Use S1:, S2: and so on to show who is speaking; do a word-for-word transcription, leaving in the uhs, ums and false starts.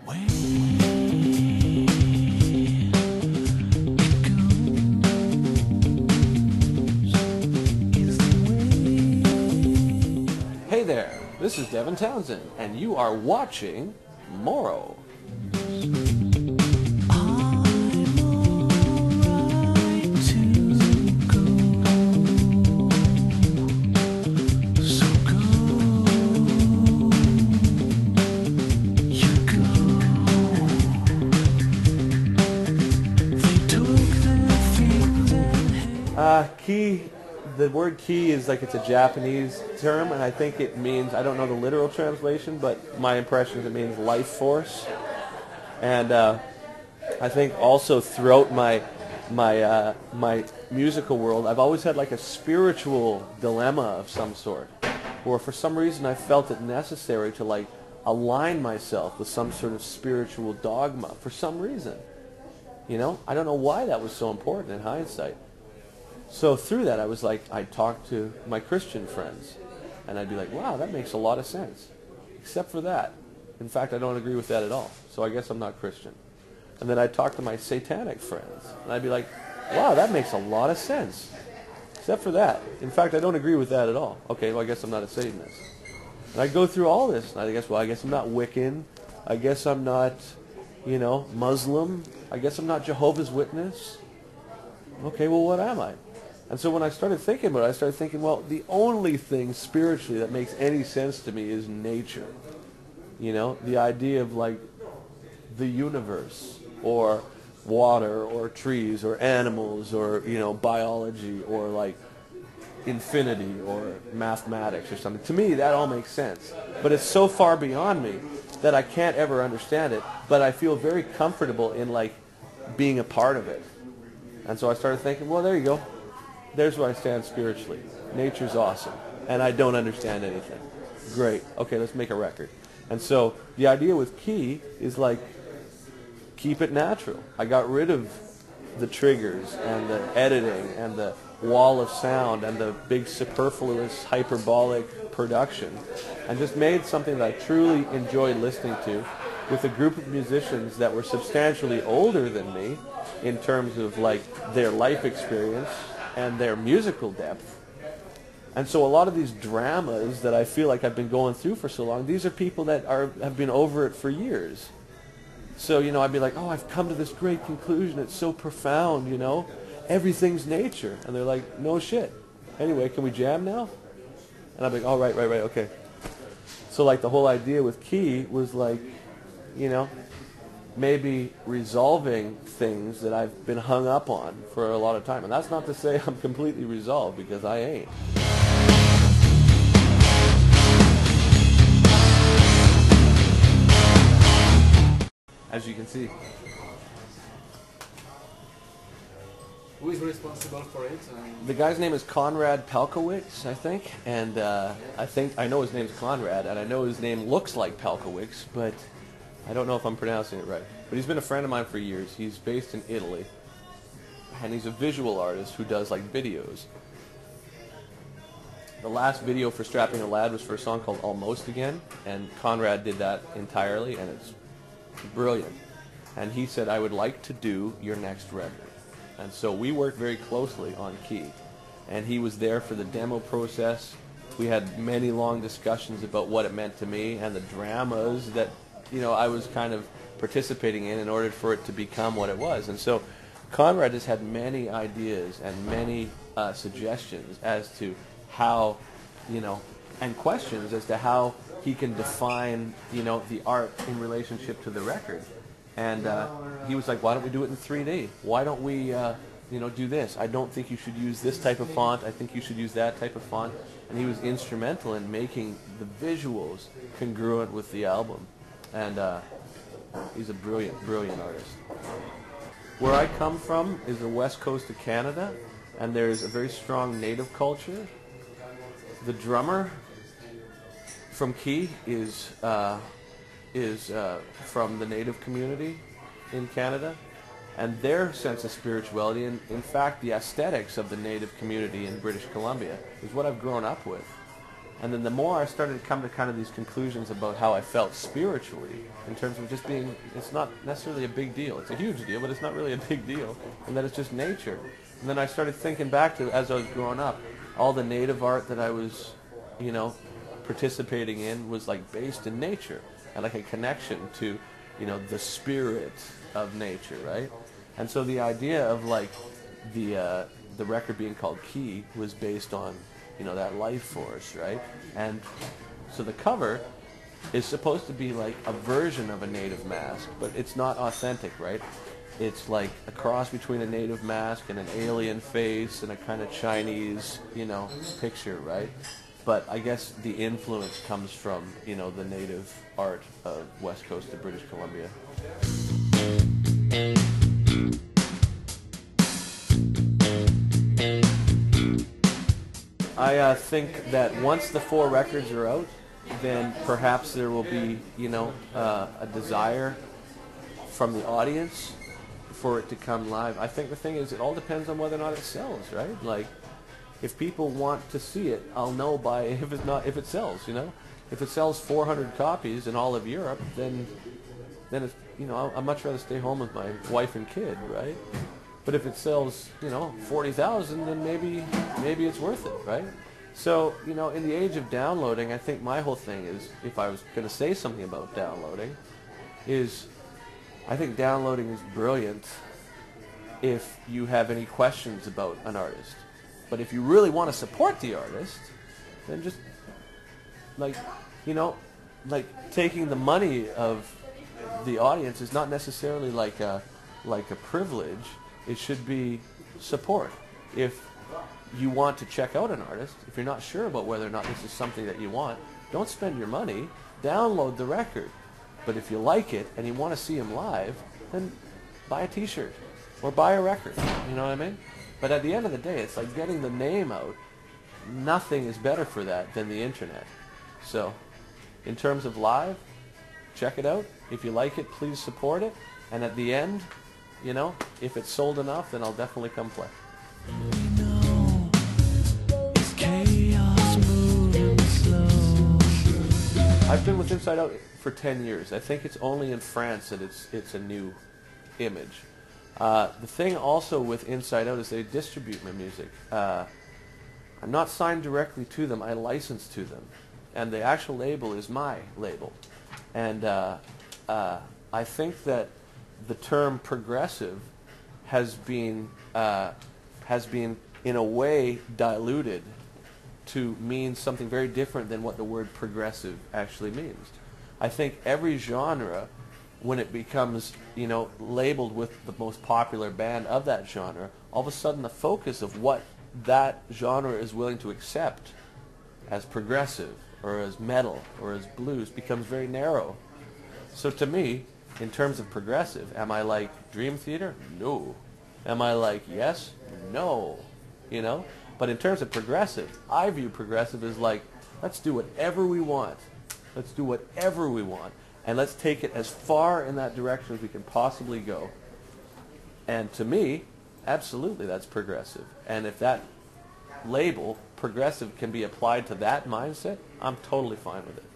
S1: Hey there, this is Devin Townsend, and you are watching Moro. Uh, key, the word key is like it's a Japanese term, and I think it means, I don't know the literal translation, but my impression is it means life force. And uh, I think also throughout my my uh, my musical world, I've always had like a spiritual dilemma of some sort, where for some reason I felt it necessary to like align myself with some sort of spiritual dogma for some reason. You know, I don't know why that was so important in hindsight. So through that, I was like, I'd talk to my Christian friends, and I'd be like, wow, that makes a lot of sense, except for that. In fact, I don't agree with that at all, so I guess I'm not Christian. And then I'd talk to my satanic friends, and I'd be like, wow, that makes a lot of sense, except for that. In fact, I don't agree with that at all. Okay, well, I guess I'm not a Satanist. And I'd go through all this, and I guess, well, I guess I'm not Wiccan. I guess I'm not, you know, Muslim. I guess I'm not Jehovah's Witness. Okay, well, what am I? And so when I started thinking about it, I started thinking, well, the only thing spiritually that makes any sense to me is nature. You know, the idea of like the universe, or water, or trees, or animals, or, you know, biology, or like infinity, or mathematics, or something. To me, that all makes sense. But it's so far beyond me that I can't ever understand it, but I feel very comfortable in like being a part of it. And so I started thinking, well, there you go. There's where I stand spiritually. Nature's awesome, and I don't understand anything. Great. Okay, let's make a record. And so the idea with Key is like, keep it natural. I got rid of the triggers and the editing and the wall of sound and the big superfluous hyperbolic production, and just made something that I truly enjoyed listening to with a group of musicians that were substantially older than me in terms of like their life experience and their musical depth. And so a lot of these dramas that I feel like I've been going through for so long, these are people that are have been over it for years. So, you know, I'd be like, oh, I've come to this great conclusion. It's so profound, you know. Everything's nature. And they're like, no shit. Anyway, can we jam now? And I'd be like, oh, right, right, right, okay. So, like, the whole idea with Key was like, you know, maybe resolving things that I've been hung up on for a lot of time. And that's not to say I'm completely resolved, because I ain't. As you can see.
S2: Who is responsible for it? Um,
S1: The guy's name is Conrad Pelkowitz, I think. And uh, I think, I know his name's Conrad, and I know his name looks like Pelkowitz, but I don't know if I'm pronouncing it right. But he's been a friend of mine for years. He's based in Italy. And he's a visual artist who does like videos. The last video for Strapping a Lad was for a song called Almost Again. And Conrad did that entirely, and it's brilliant. And he said, I would like to do your next record. And so we worked very closely on Key. And he was there for the demo process. We had many long discussions about what it meant to me and the dramas that, you know, I was kind of participating in in order for it to become what it was. And so Conrad has had many ideas and many uh, suggestions as to how, you know, and questions as to how he can define, you know, the art in relationship to the record. And uh, he was like, why don't we do it in three D? Why don't we, uh, you know, do this? I don't think you should use this type of font. I think you should use that type of font. And he was instrumental in making the visuals congruent with the album. And uh, he's a brilliant, brilliant artist. Where I come from is the west coast of Canada, and there's a very strong native culture. The drummer from Key is uh, is uh, from the native community in Canada, and their sense of spirituality, and in fact the aesthetics of the native community in British Columbia, is what I've grown up with. And then the more I started to come to kind of these conclusions about how I felt spiritually, in terms of just being, it's not necessarily a big deal. It's a huge deal, but it's not really a big deal. And that it's just nature. And then I started thinking back to, as I was growing up, all the native art that I was, you know, participating in was like based in nature. And like a connection to, you know, the spirit of nature, right? And so the idea of like the, uh, the record being called Key was based on, you know, that life force, right? And so the cover is supposed to be like a version of a native mask, but it's not authentic, right? It's like a cross between a native mask and an alien face and a kind of Chinese, you know, picture, right? But I guess the influence comes from, you know, the native art of west coast of British Columbia. I uh, think that once the four records are out, then perhaps there will be, you know, uh, a desire from the audience for it to come live. I think the thing is, it all depends on whether or not it sells, right? Like, if people want to see it, I'll know by if it's not if it sells, you know. If it sells four hundred copies in all of Europe, then then it's, you know, I'll, I'd much rather stay home with my wife and kid, right? But if it sells, you know, forty thousand, then maybe maybe it's worth it, right? So, you know, in the age of downloading, I think my whole thing is, if I was going to say something about downloading, is I think downloading is brilliant if you have any questions about an artist. But if you really want to support the artist, then just, like, you know, like taking the money of the audience is not necessarily like a, like a privilege. It should be support. If you want to check out an artist, if you're not sure about whether or not this is something that you want, don't spend your money, download the record. But if you like it and you want to see him live, then buy a t-shirt or buy a record, you know what I mean? But at the end of the day, it's like getting the name out. Nothing is better for that than the internet. So, in terms of live, check it out. If you like it, please support it. And at the end, you know, if it's sold enough, then I'll definitely come play. I've been with Inside Out for ten years. I think it's only in France that it's it's a new image. Uh, the thing also with Inside Out is they distribute my music. Uh, I'm not signed directly to them. I license to them. And the actual label is my label. And uh, uh, I think that the term progressive has been, uh, has been in a way diluted to mean something very different than what the word progressive actually means. I think every genre, when it becomes, you know, labeled with the most popular band of that genre, all of a sudden the focus of what that genre is willing to accept as progressive or as metal or as blues becomes very narrow. So to me, in terms of progressive, am I like Dream Theater? No. Am I like Yes? No. You know? But in terms of progressive, I view progressive as like, let's do whatever we want. Let's do whatever we want. And let's take it as far in that direction as we can possibly go. And to me, absolutely, that's progressive. And if that label, progressive, can be applied to that mindset, I'm totally fine with it.